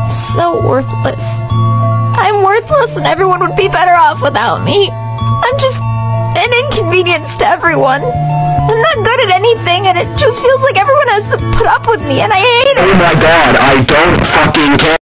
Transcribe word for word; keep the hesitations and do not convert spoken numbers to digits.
so worthless. I'm worthless and everyone would be better off without me. I'm just an inconvenience to everyone. I'm not good at anything and it just feels like everyone has to put up with me and I hate it. Oh my god, I don't fucking care.